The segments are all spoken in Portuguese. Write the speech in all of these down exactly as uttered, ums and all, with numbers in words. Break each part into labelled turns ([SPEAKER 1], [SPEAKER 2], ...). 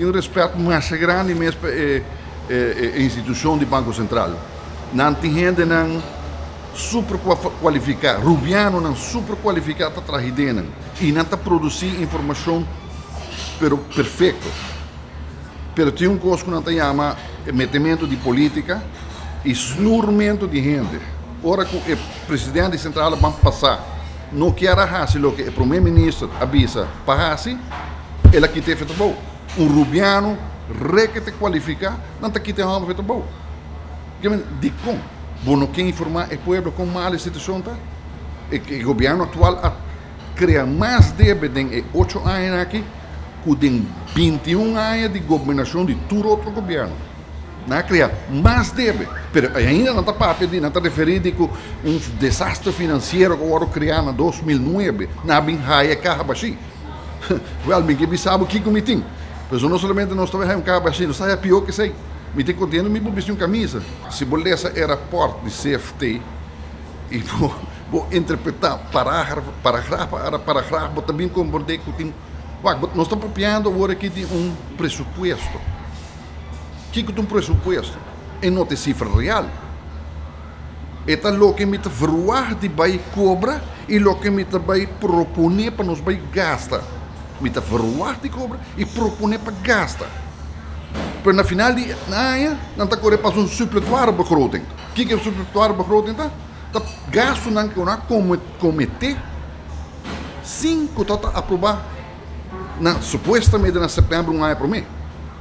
[SPEAKER 1] tem um respeito mais grande mesmo para a instituição do Banco Central. Não tem gente não super qualificada, rubiano não super qualificado para trabalhar e não está produzir informação pero perfeito. Pero tem um coisa que não tem chama metimento de política e snurramento de gente. Ora que o presidente central vai passar, não quer fazer o que o primeiro-ministro avisa para fazer, ele aqui tem feito bom. Um rubiano, requete qualificado, não está aqui tem feito bom. De como? Bom, não quer informar o povo com mal situação, tá? O governo atual cria mais débito em oito anos aqui, que tem vinte e um anos de governação de todo outro governo. Não cria mais débito. Mas ainda não está para pedir, não está referido com um desastre financeiro que agora criado em dois mil e nove, na Binhaia Carrabaxi. Well, ninguém sabe o que eu tenho. Mas não somente nós estamos em Carrabaxi, não sabe pior que sei. Me tem contendo, me vou vestir uma camisa. Se bolessa era porta de C F T, e vou, vou interpretar parágrafo, parágrafo, parágrafo, vou também compreender que tem. Nós estamos copiando agora aqui de um pressuposto. O que é um pressuposto? É não tem cifra real. É o que me vai de vai cobra e o que me vai propor para nos vai gastar. Me vai de cobra e propor para gastar. Mas na final de ano, não está correndo para um supletório begroting. O que é o supletório begroting? Está gasto não que uma comitê cinco está aprovar na supostamente na setembro um ano para mim.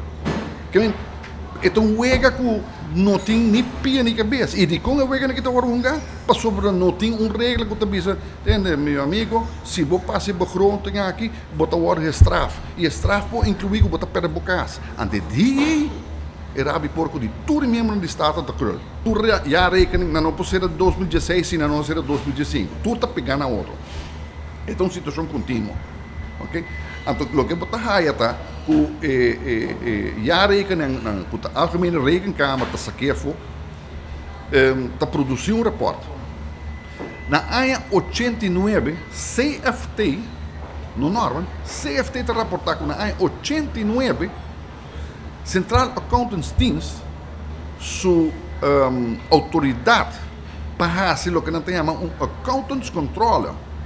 [SPEAKER 1] Então o ega que não tem nem pia nem cabeça e de como o ega que está agora um lugar para sobre não tem um regra que está dizendo, entende meu amigo, se vou passar begroting aqui, bota agora estraf e estraf pode incluir bota para bocas. Ante de era abi porco de tudo membro do estado da cruz. Tu já rekening não pode ser de dois mil e dezesseis, se não ser de dois mil e dezenove. Tu está pegando a outro. Então situação contínua. Ok? Então, o que bota raia tá, o já rekening na puta algemene rekenkamer tá saquefo, tá produzindo um reporte. Na ano oitenta e nove, C F T, no Norman, C F T está reportando que na ano oitenta e nove Central Accountants Dienst, sua um, autoridade para fazer o que não tem chama um Accountants Controller,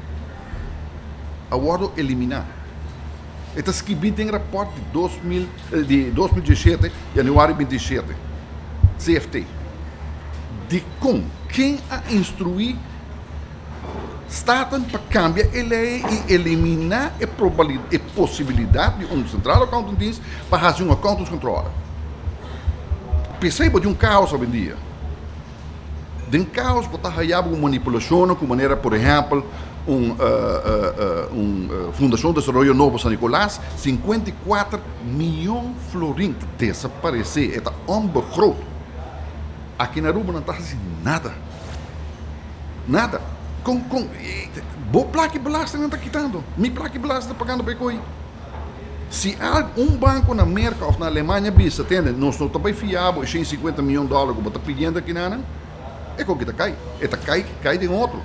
[SPEAKER 1] agora eliminar. Está escrito em rapport de, dois mil, de dois mil e dezessete, januário vinte e sete, C F T, de como quem a instruir Staten para cambiar a lei e eliminar a, probabilidade, a possibilidade de um central accountant dienst para fazer um accountants controller. Perceba de um caos hoje em dia. De um caos para estar com manipulação, com maneira, por exemplo, um, uh, uh, uh, um uh, Fundação de Desenvolvimento Novo São Nicolás, cinquenta e quatro milhões de florins desaparecer. É um begroot. Aqui na Aruba não está fazendo nada. Nada. Com, com, boa placa de belasting não está quitando. Minha placa de belasting está pagando para coi. Se há um banco na América ou na Alemanha, bisa, entende? Nós não estamos fiáveis, cento e cinquenta milhões de dólares que está pedindo aqui na é com que está cai. Está cai, cai de outro.